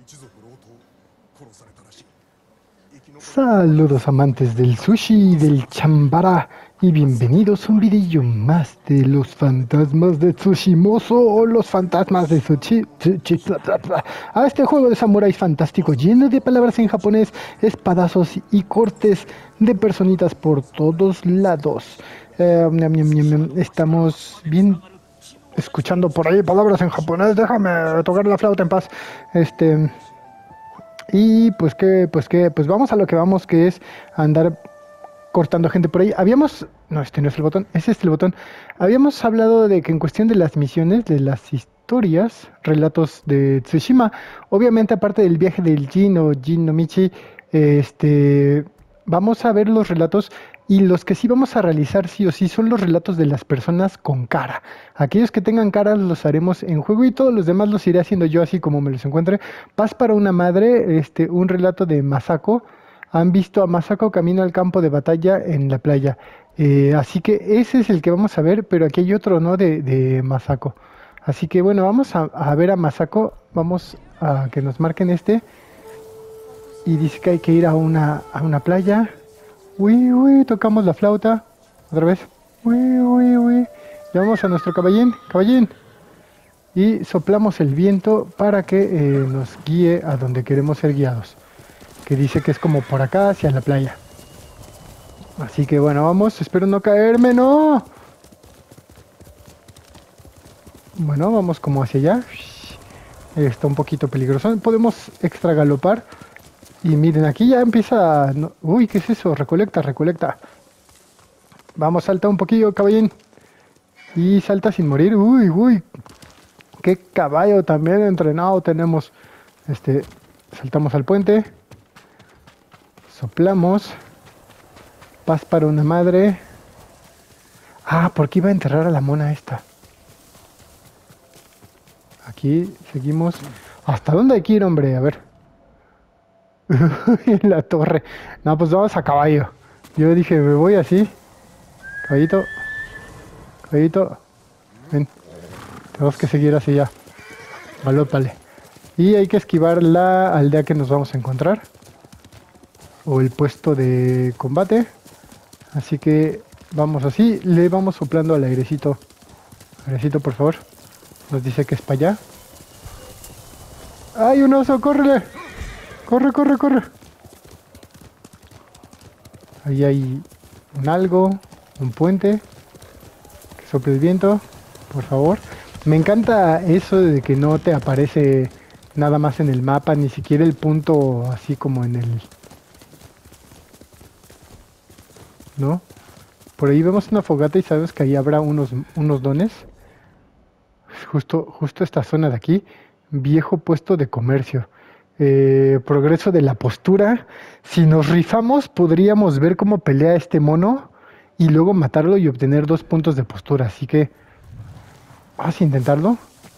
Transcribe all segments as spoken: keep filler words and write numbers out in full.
Saludos amantes del sushi y del chambara y bienvenidos a un video más de los fantasmas de Tsushimoso o los fantasmas de Sushi, Tsuchi- bla, bla, bla, a este juego de samuráis fantástico lleno de palabras en japonés, espadazos y cortes de personitas por todos lados. Eh, ñam, ñam, ñam, ñam. Estamos bien escuchando por ahí palabras en japonés, déjame tocar la flauta en paz. Este... Y pues que, pues que, pues vamos a lo que vamos, que es andar cortando gente por ahí. Habíamos, no, este no es el botón, ese es el botón. Habíamos hablado de que en cuestión de las misiones, de las historias, relatos de Tsushima, obviamente aparte del viaje del Jin o Jin no Michi, este, vamos a ver los relatos y los que sí vamos a realizar sí o sí son los relatos de las personas con cara. Aquellos que tengan caras los haremos en juego y todos los demás los iré haciendo yo así como me los encuentre. Paz para una madre, este, un relato de Masako. Han visto a Masako camino al campo de batalla en la playa. Eh, así que ese es el que vamos a ver, pero aquí hay otro, ¿no? De, de Masako. Así que bueno, vamos a, a ver a Masako. Vamos a que nos marquen este. Y dice que hay que ir a una, a una playa. Uy, uy, tocamos la flauta. Otra vez. Uy, uy, uy. Llevamos a nuestro caballín, caballín. Y soplamos el viento para que eh, nos guíe a donde queremos ser guiados. Que dice que es como por acá hacia la playa. Así que bueno, vamos. Espero no caerme, no. Bueno, vamos como hacia allá. Está un poquito peligroso. Podemos extra galopar. Y miren, aquí ya empieza... no- Uy, ¿qué es eso? Recolecta, recolecta. Vamos, salta un poquillo, caballín. Y salta sin morir. Uy, uy. Qué caballo también entrenado tenemos. Este, saltamos al puente. Soplamos. Paz para una madre. Ah, porque iba a enterrar a la mona esta. Aquí seguimos. ¿Hasta dónde hay que ir, hombre? A ver. En la torre. No, pues vamos a caballo. Yo dije, me voy así. Caballito. Caballito. Ven. Tenemos que seguir así ya. Galópale. Y hay que esquivar la aldea que nos vamos a encontrar. O el puesto de combate. Así que vamos así. Le vamos soplando al airecito. Airecito, por favor. Nos dice que es para allá. ¡Ay, un oso! ¡Córrele! ¡Corre, corre, corre! Ahí hay un algo. Un puente. Que sople el viento. Por favor. Me encanta eso de que no te aparece nada más en el mapa. Ni siquiera el punto así como en el... ¿No? Por ahí vemos una fogata y sabes que ahí habrá unos, unos dones. Justo, justo esta zona de aquí. Viejo puesto de comercio. Eh, progreso de la postura. Si nos rifamos, podríamos ver cómo pelea este mono y luego matarlo y obtener dos puntos de postura. Así que vamos a intentarlo.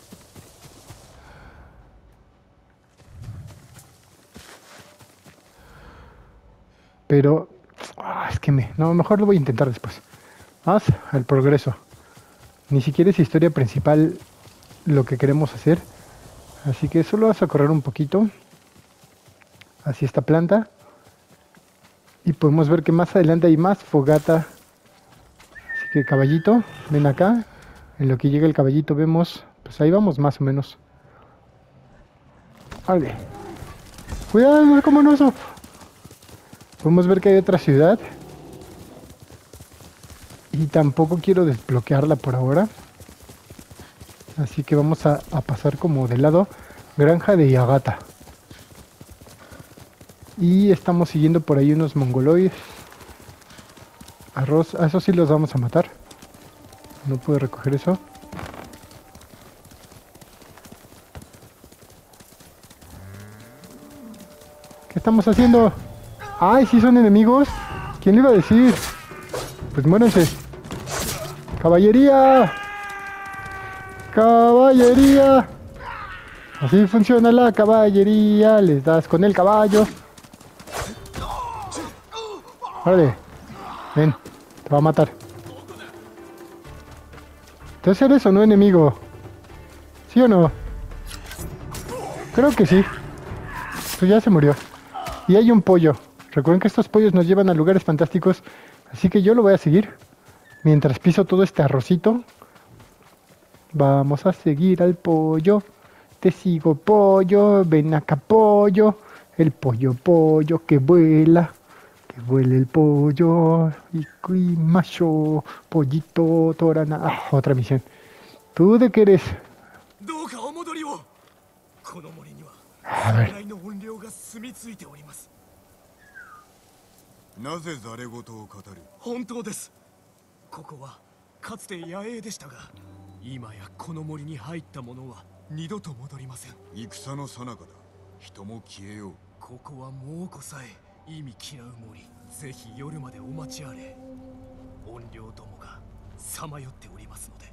Pero ah, es que me... No, mejor lo voy a intentar después. Vamos al progreso. Ni siquiera es historia principal lo que queremos hacer. Así que solo vas a correr un poquito hacia esta planta. Y podemos ver que más adelante hay más fogata. Así que caballito, ven acá. En lo que llega el caballito vemos... Pues ahí vamos más o menos. Vale. Cuidado, como un oso. Podemos ver que hay otra ciudad. Y tampoco quiero desbloquearla por ahora. Así que vamos a, a pasar como de lado. Granja de Yagata. Y estamos siguiendo por ahí unos mongoloides. Arroz. A esos sí los vamos a matar. No puedo recoger eso. ¿Qué estamos haciendo? ¡Ay, sí son enemigos! ¿Quién le iba a decir? Pues muéranse. ¡Caballería! ¡Caballería! Así funciona la caballería. Les das con el caballo. Órale. Ven, te va a matar. Entonces eres o no enemigo. ¿Sí o no? Creo que sí. Pues ya se murió. Y hay un pollo. Recuerden que estos pollos nos llevan a lugares fantásticos. Así que yo lo voy a seguir. Mientras piso todo este arrocito. Vamos a seguir al pollo. Te sigo, pollo. Ven acá, pollo. El pollo, pollo que vuela. Que vuele el pollo. Y, y macho. Pollito, torana. Ah, otra misión. ¿Tú de qué eres? A ver. なぜざれ言を語る。本当です。ここはかつて野営でしたが、今やこの森に入った者は二度と戻りません。戦の最中だ。人も消えよう。ここは猛虎さえ意味嫌う森。ぜひ夜までお待ちあれ。怨霊どもがさまよっておりますので。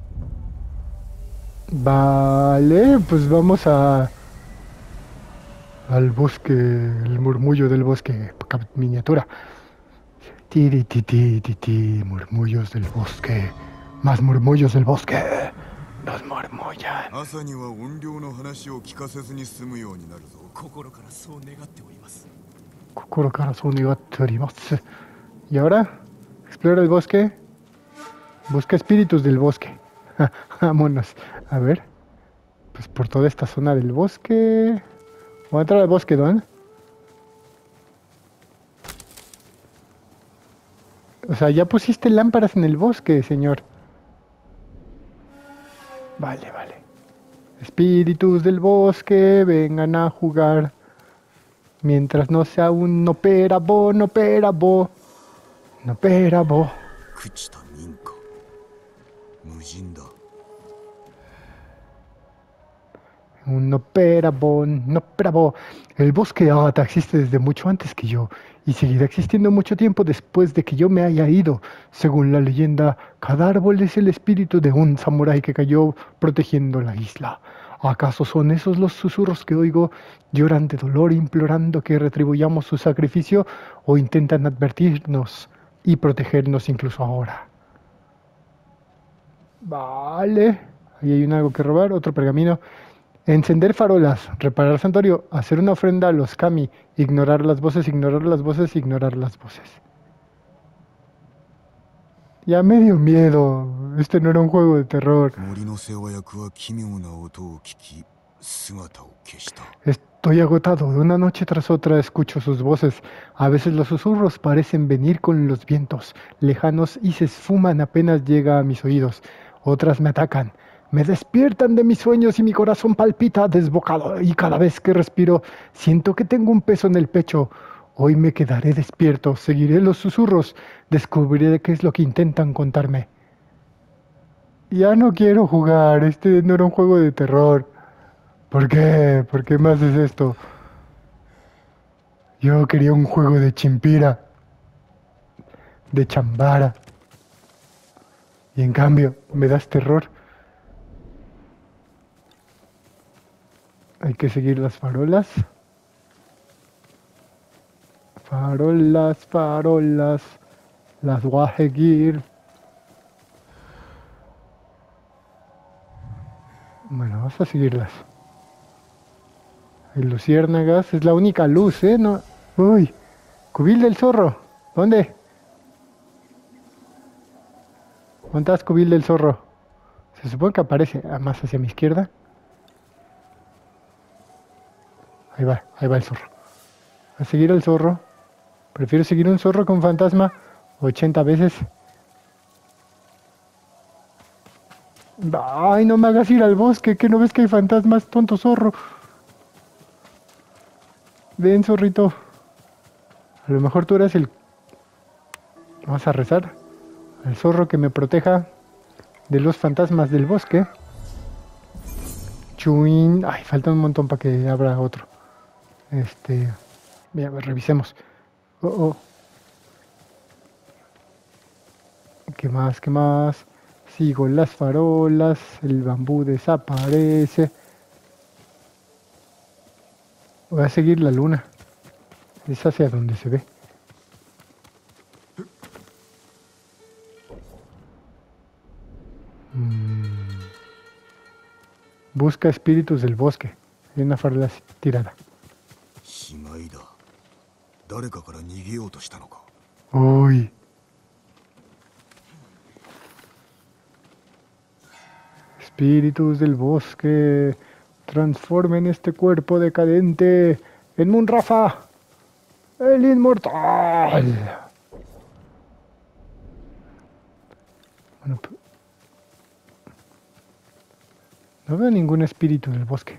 Vale, pues vamos a al bosque, el murmullo del bosque, miniatura. Tiri, ti, ti, ti, ti, murmullos del bosque. Más murmullos del bosque. Nos murmullan. 朝には怨霊の話を聞かせずに済むようになるぞ。心からそう願っております。 心からそう願っております。Y ahora, explora el bosque. Busca espíritus del bosque. Vámonos. A ver. Pues por toda esta zona del bosque. Voy a entrar al bosque, ¿no? O sea, ya pusiste lámparas en el bosque, señor. Vale, vale. Espíritus del bosque, vengan a jugar. Mientras no sea un noperabo, noperabo. Noperabo. Un noperabo, noperabo. El bosque de Agatha existe desde mucho antes que yo y seguirá existiendo mucho tiempo después de que yo me haya ido. Según la leyenda, cada árbol es el espíritu de un samurái que cayó protegiendo la isla. ¿Acaso son esos los susurros que oigo? ¿Lloran de dolor implorando que retribuyamos su sacrificio o intentan advertirnos y protegernos incluso ahora? Vale. Ahí hay un algo que robar, otro pergamino. Encender farolas, reparar santuario, hacer una ofrenda a los kami, ignorar las voces, ignorar las voces, ignorar las voces. Ya me dio miedo. Este no era un juego de terror. Estoy agotado. De una noche tras otra escucho sus voces. A veces los susurros parecen venir con los vientos lejanos y se esfuman apenas llega a mis oídos. Otras me atacan. Me despiertan de mis sueños y mi corazón palpita desbocado. Y cada vez que respiro, siento que tengo un peso en el pecho. Hoy me quedaré despierto, seguiré los susurros, descubriré qué es lo que intentan contarme. Ya no quiero jugar, este no era un juego de terror. ¿Por qué? ¿Por qué me haces esto? Yo quería un juego de chimpira, de chambara. Y en cambio, me das terror. Hay que seguir las farolas. Farolas, farolas. Las voy a seguir. Bueno, vamos a seguirlas. Hay luciérnagas. Es la única luz, ¿eh? No. Uy. Cubil del zorro. ¿Dónde? ¿Dónde estás, cubil del zorro? Se supone que aparece más hacia mi izquierda. Ahí va, ahí va el zorro. A seguir al zorro. Prefiero seguir un zorro con fantasma ochenta veces. Ay, no me hagas ir al bosque, que no ves que hay fantasmas, tonto zorro. Ven, zorrito. A lo mejor tú eres el... Vamos a rezar al zorro que me proteja de los fantasmas del bosque. Chuin. Ay, falta un montón para que abra otro. Este... Mira, revisemos. Oh, oh. ¿Qué más? ¿Qué más? Sigo las farolas. El bambú desaparece. Voy a seguir la luna. Es hacia donde se ve. Mm. Busca espíritus del bosque. Hay una farola tirada. 誰かから逃げようとしたのか。 Uy. Espíritus del bosque, transformen este cuerpo decadente en Munrafa, el inmortal. Bueno, no veo ningún espíritu del bosque.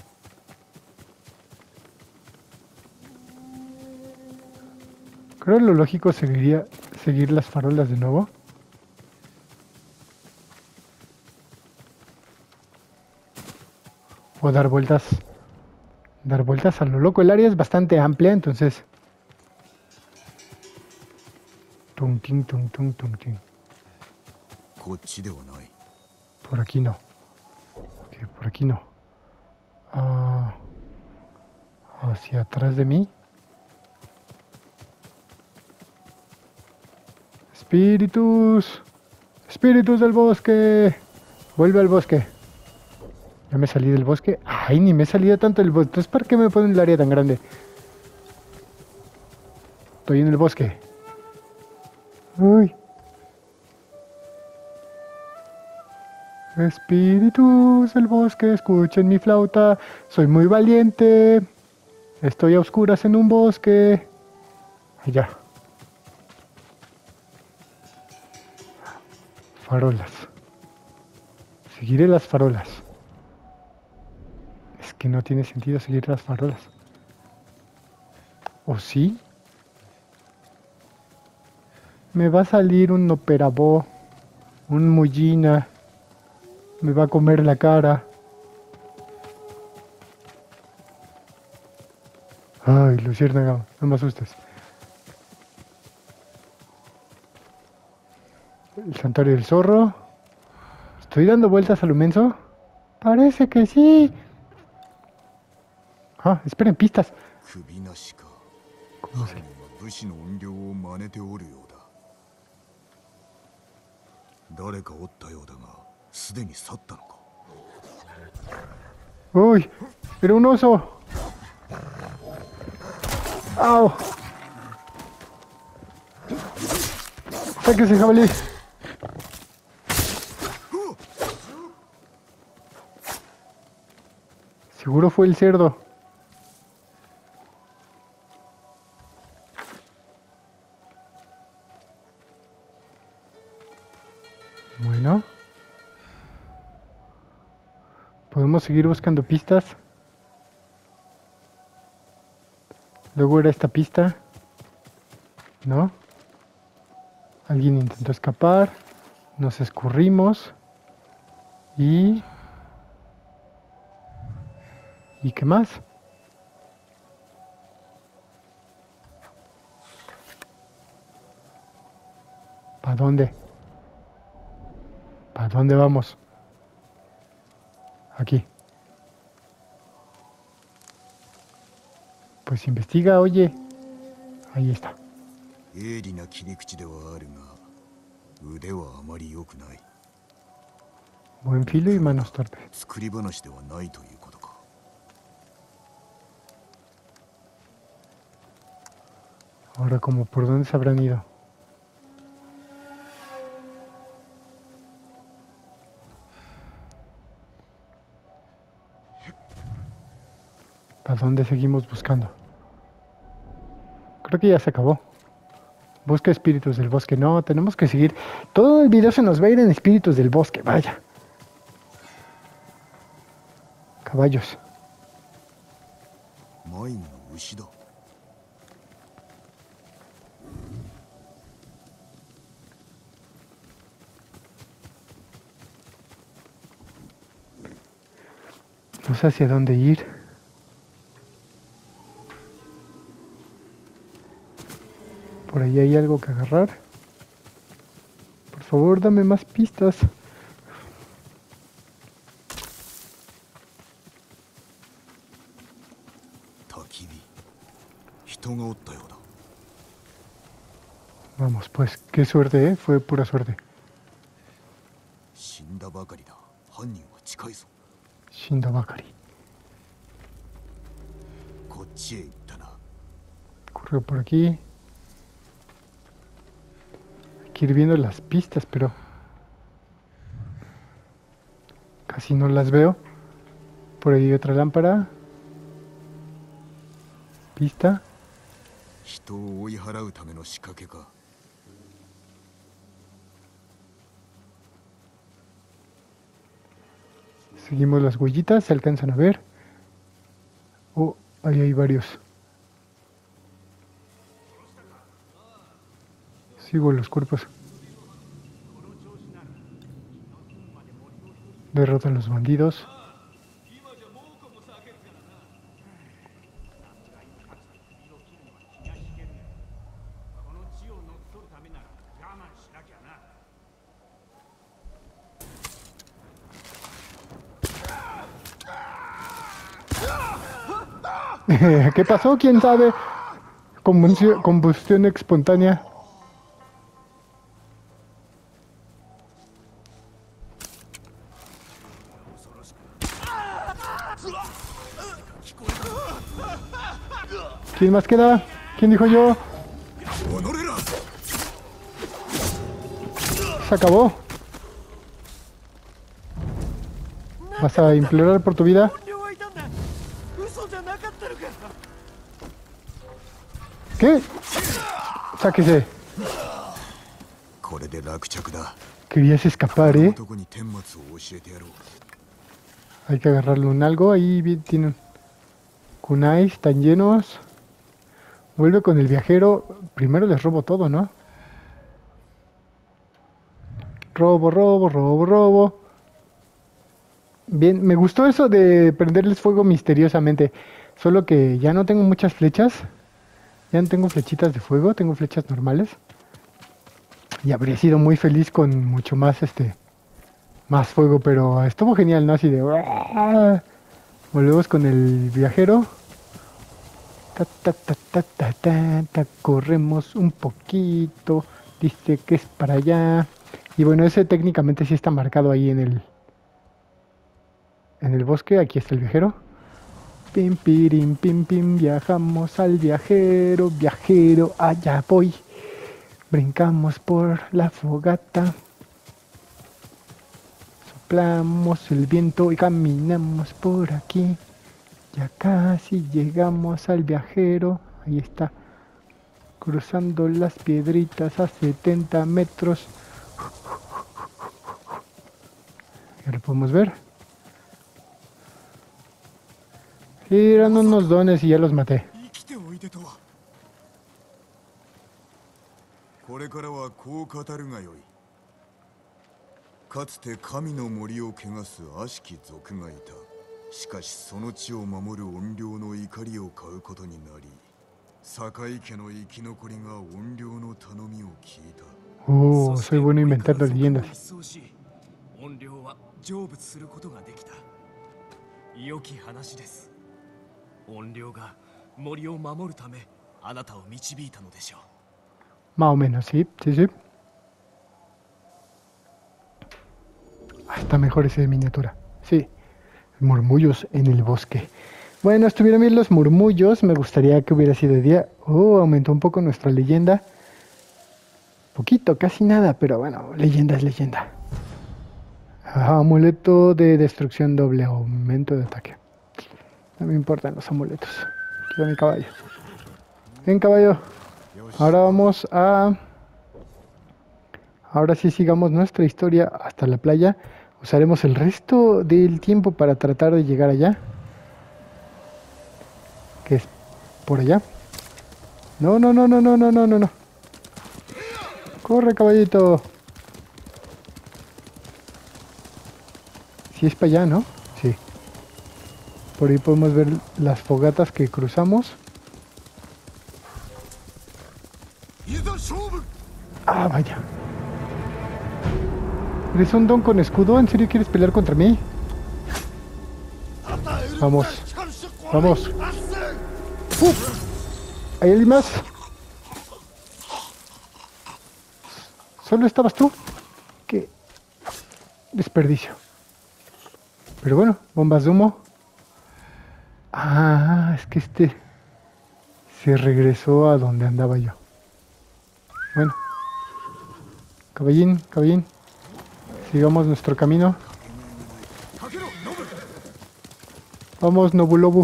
Creo que lo lógico sería seguir las farolas de nuevo. O dar vueltas. Dar vueltas a lo loco. El área es bastante amplia, entonces... Tum, ting, tum, tum, tum, ting. Por aquí no. Okay, por aquí no. Uh, hacia atrás de mí. Espíritus. Espíritus del bosque. Vuelve al bosque. Ya me salí del bosque. Ay, ni me he salido tanto del bosque. Entonces, ¿para qué me ponen el área tan grande? Estoy en el bosque. Uy. Espíritus del bosque, escuchen mi flauta. Soy muy valiente. Estoy a oscuras en un bosque. Allá. Farolas. Seguiré las farolas. Es que no tiene sentido seguir las farolas. ¿O sí? Me va a salir un operabó. Un mullina. Me va a comer la cara. Ay, luciérnaga, no me asustes. El santuario del zorro. ¿Estoy dando vueltas a lo menso? Parece que sí. Ah, esperen, pistas. ¿Cómo se? Uy, era un oso. ¡Au! ¡Sáquese, jabalí! Seguro fue el cerdo. Bueno. Podemos seguir buscando pistas. Luego era esta pista. ¿No? Alguien intentó escapar. Nos escurrimos. Y... ¿Y qué más? ¿Para dónde? ¿Para dónde vamos? Aquí. Pues investiga, oye. Ahí está. Buen filo y manos torpes. Ahora, ¿como por dónde se habrán ido? ¿Para dónde seguimos buscando? Creo que ya se acabó. Busca espíritus del bosque. No, tenemos que seguir. Todo el video se nos va a ir en espíritus del bosque. Vaya. Caballos. No sé hacia dónde ir. Por ahí hay algo que agarrar. Por favor, dame más pistas. Vamos, pues, qué suerte, ¿eh? Fue pura suerte. Shinda Bakari. Creo por aquí. Hay que ir viendo las pistas, pero casi no las veo. Por ahí hay otra lámpara. Pista. Seguimos las huellitas, se alcanzan a ver. Oh, ahí hay varios. Sigo los cuerpos. Derrotan los bandidos. ¿Qué pasó? ¿Quién sabe? Combustión, combustión espontánea. ¿Quién más queda? ¿Quién dijo yo? Se acabó. ¿Vas a implorar por tu vida? ¿Qué? Sáquese. Querías escapar, ¿eh? Hay que agarrarle un algo. Ahí tienen kunais, están llenos. Vuelve con el viajero. Primero les robo todo, ¿no? Robo, robo, robo, robo. Bien, me gustó eso de prenderles fuego misteriosamente. Solo que ya no tengo muchas flechas. Ya no tengo flechitas de fuego, tengo flechas normales. Y habría sido muy feliz con mucho más este más fuego, pero estuvo genial, ¿no? Así de ¡uah! Volvemos con el viajero. Ta, ta, ta, ta, ta, ta, ta. Corremos un poquito. Dice que es para allá. Y bueno, ese técnicamente sí está marcado ahí en el en el bosque. Aquí está el viajero. Pim, pirim, pim, pim, viajamos al viajero, viajero, allá voy. Brincamos por la fogata. Soplamos el viento y caminamos por aquí. Ya casi llegamos al viajero. Ahí está. Cruzando las piedritas a setenta metros. Ya lo podemos ver. Eran unos dones y ya los maté. Oh, soy bueno inventando leyendas. Más o menos, sí, sí, sí. Ah, está mejor ese de miniatura. Sí. Murmullos en el bosque. Bueno, estuvieron bien los murmullos. Me gustaría que hubiera sido de día. Oh, aumentó un poco nuestra leyenda. Poquito, casi nada, pero bueno, leyenda es leyenda. Ah, amuleto de destrucción doble, aumento de ataque. No me importan los amuletos. Quiero mi caballo. Ven, caballo. Ahora vamos a... Ahora sí sigamos nuestra historia hasta la playa. Usaremos el resto del tiempo para tratar de llegar allá. Que es por allá. No, no, no, no, no, no, no, no, no. Corre, caballito. Sí es para allá, ¿no? Sí. Por ahí podemos ver las fogatas que cruzamos. Ah, vaya. ¿Eres un don con escudo? ¿En serio quieres pelear contra mí? Vamos. Vamos. Uh, ¿Hay alguien más? ¿Solo estabas tú? Qué desperdicio. Pero bueno, bombas de humo. Ah, es que este Se regresó a donde andaba yo. Bueno. Caballín, caballín. Sigamos nuestro camino. Vamos, Nobulobu.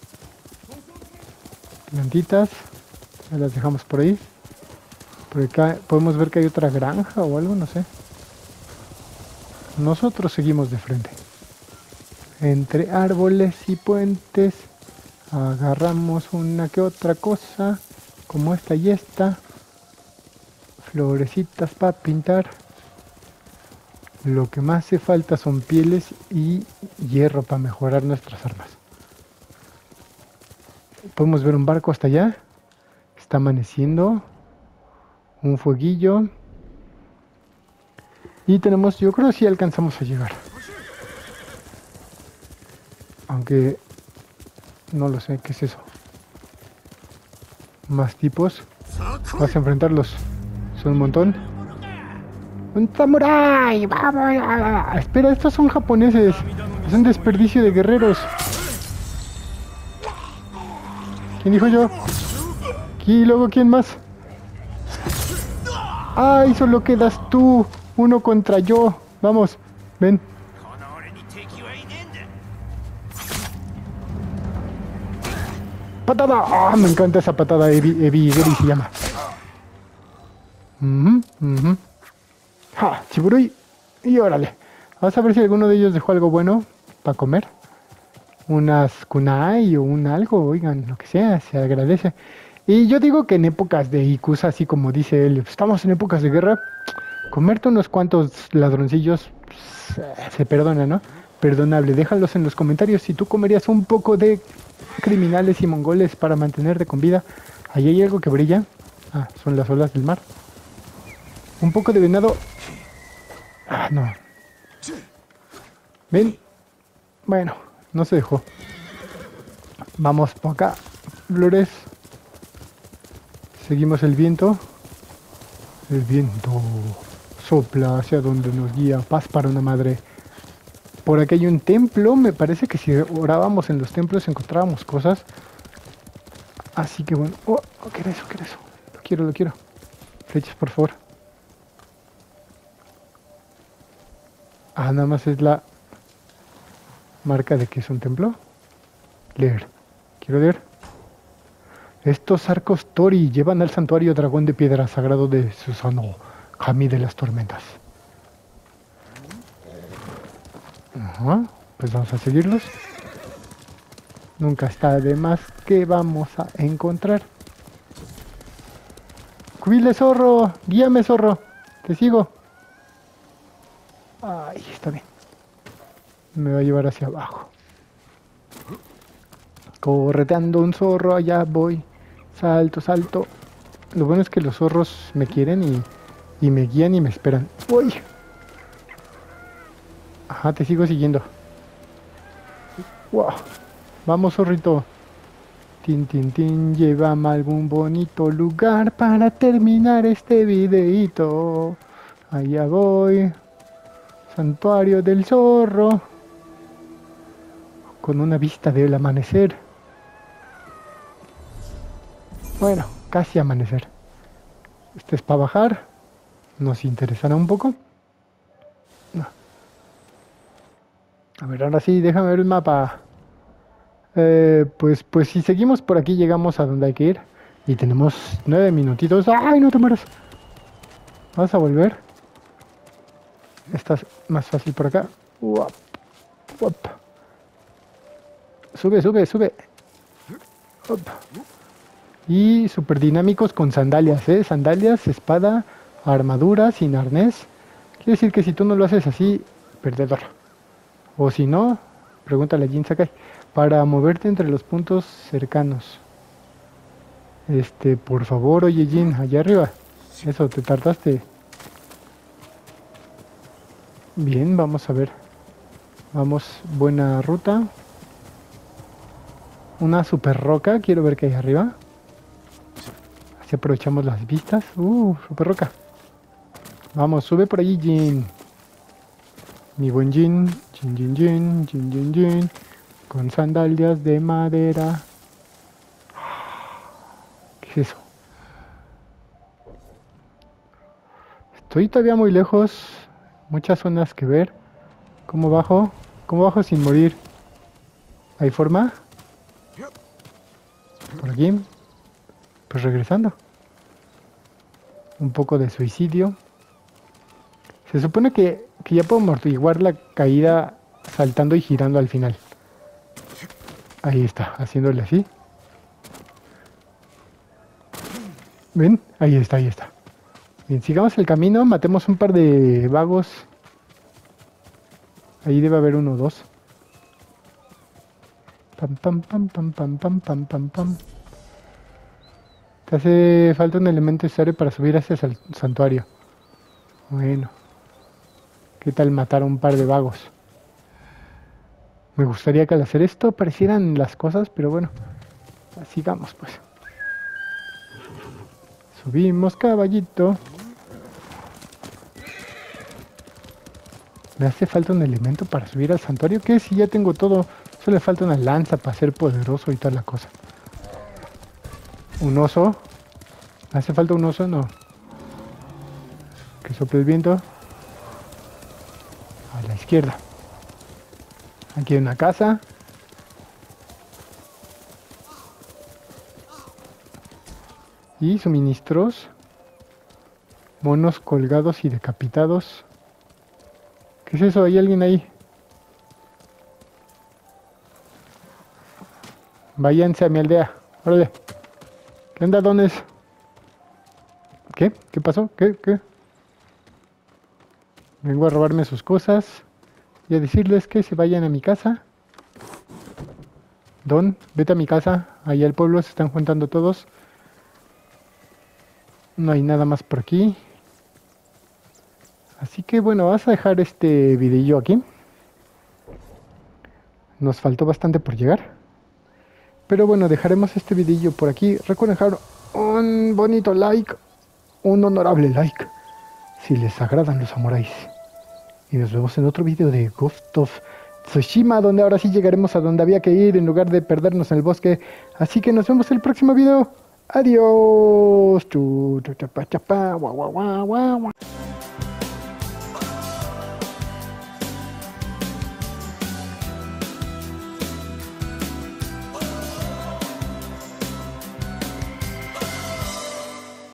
Plantitas. Las dejamos por ahí. Por acá podemos ver que hay otra granja o algo, no sé. Nosotros seguimos de frente. Entre árboles y puentes. Agarramos una que otra cosa. Como esta y esta. Florecitas para pintar. Lo que más hace falta son pieles y hierro para mejorar nuestras armas. Podemos ver un barco hasta allá. Está amaneciendo. Un fueguillo. Y tenemos, yo creo que sí alcanzamos a llegar. Aunque no lo sé, ¿qué es eso? Más tipos. Vas a enfrentarlos. Son un montón. ¡Un samurái! ¡Vamos! Espera, estos son japoneses. Es un desperdicio de guerreros. ¿Quién dijo yo? ¿Y luego quién más? ¡Ay, solo quedas tú! Uno contra yo. Vamos, ven. ¡Patada! ¡Ah! Me encanta esa patada. Ebi, Ebi Geri se llama. Uh-huh, uh-huh. ¡Ja! Chiburui. Y órale. Vamos a ver si alguno de ellos dejó algo bueno para comer. Unas kunai o un algo, oigan, lo que sea, se agradece. Y yo digo que en épocas de Ikusa, así como dice él, estamos en épocas de guerra, comerte unos cuantos ladroncillos se perdona, ¿no? Perdonable. Déjalos en los comentarios si tú comerías un poco de criminales y mongoles para mantenerte con vida. Ahí hay algo que brilla. Ah, son las olas del mar. Un poco de venado. Ah, no. Ven. Bueno, no se dejó. Vamos por acá. Flores. Seguimos el viento. El viento sopla hacia donde nos guía. Paz para una madre. Por aquí hay un templo. Me parece que si orábamos en los templos encontrábamos cosas. Así que bueno. Oh, ¿qué era eso? ¿Qué era eso? Lo quiero, lo quiero. Flechas, por favor. Ah, nada más es la marca de que es un templo. Leer. Quiero leer. Estos arcos Tori llevan al santuario dragón de piedra sagrado de Susano, Kami de las tormentas. Ajá, pues vamos a seguirlos. Nunca está de más que vamos a encontrar. Cubile, zorro, guíame, zorro, te sigo. Ay, está bien. Me va a llevar hacia abajo. Correteando un zorro, allá voy. Salto, salto. Lo bueno es que los zorros me quieren y, y me guían y me esperan. ¡Uy! Ajá, te sigo siguiendo. ¡Wow! Vamos, zorrito. Tin, tin, tin. Llévame a algún bonito lugar para terminar este videito. Allá voy. Santuario del zorro. Con una vista del amanecer. Bueno, casi amanecer. Este es para bajar. Nos interesará un poco. No. A ver, ahora sí, déjame ver el mapa. Eh, pues, pues si seguimos por aquí llegamos a donde hay que ir. Y tenemos nueve minutitos. ¡Ay, no te mueras! Vamos a volver. Esta es más fácil por acá. Uop, uop. Sube, sube, sube. Uop. Y super dinámicos con sandalias, ¿eh? Sandalias, espada, armadura, sin arnés. Quiere decir que si tú no lo haces así, perdedor. O si no, pregúntale a Jin Sakai. Para moverte entre los puntos cercanos. Este, por favor, oye Jin, allá arriba. Eso, te tardaste. Bien, vamos a ver. Vamos, buena ruta. Una super roca, quiero ver qué hay arriba. Así aprovechamos las vistas. Uh, super roca. Vamos, sube por allí, Jin. Mi buen Jin. Jin, Jin, Jin, Jin, Jin, Jin. Con sandalias de madera. ¿Qué es eso? Estoy todavía muy lejos. Muchas zonas que ver. ¿Cómo bajo? ¿Cómo bajo sin morir? ¿Hay forma? Por aquí. Pues regresando. Un poco de suicidio. Se supone que, que ya puedo amortiguar la caída saltando y girando al final. Ahí está, haciéndole así. ¿Ven? Ahí está, ahí está. Bien, sigamos el camino, matemos un par de vagos. Ahí debe haber uno o dos. Pam, pam, pam, pam, pam, pam, pam, pam, pam. Te hace falta un elemento necesario para subir a ese santuario. Bueno. ¿Qué tal matar a un par de vagos? Me gustaría que al hacer esto aparecieran las cosas, pero bueno. Sigamos pues. Subimos, caballito. Me hace falta un elemento para subir al santuario. ¿Qué? Si ya tengo todo. Solo le falta una lanza para ser poderoso y toda la cosa. ¿Un oso? ¿Me hace falta un oso? No. Que sople el viento. A la izquierda. Aquí hay una casa. Y suministros. Monos colgados y decapitados. ¿Qué es eso? ¿Hay alguien ahí? Váyanse a mi aldea. Órale. ¿Qué onda, dones? ¿Qué? ¿Qué pasó? ¿Qué? ¿Qué? Vengo a robarme sus cosas y a decirles que se vayan a mi casa. Don, vete a mi casa. Allá al pueblo se están juntando todos. No hay nada más por aquí. Así que bueno, vas a dejar este videillo aquí. Nos faltó bastante por llegar. Pero bueno, dejaremos este videillo por aquí. Recuerden dejar un bonito like. Un honorable like. Si les agradan los samuráis. Y nos vemos en otro video de Ghost of Tsushima, donde ahora sí llegaremos a donde había que ir en lugar de perdernos en el bosque. Así que nos vemos en el próximo video. Adiós. Chu, chu, chapa, chapa, guau, guau, guau, guau.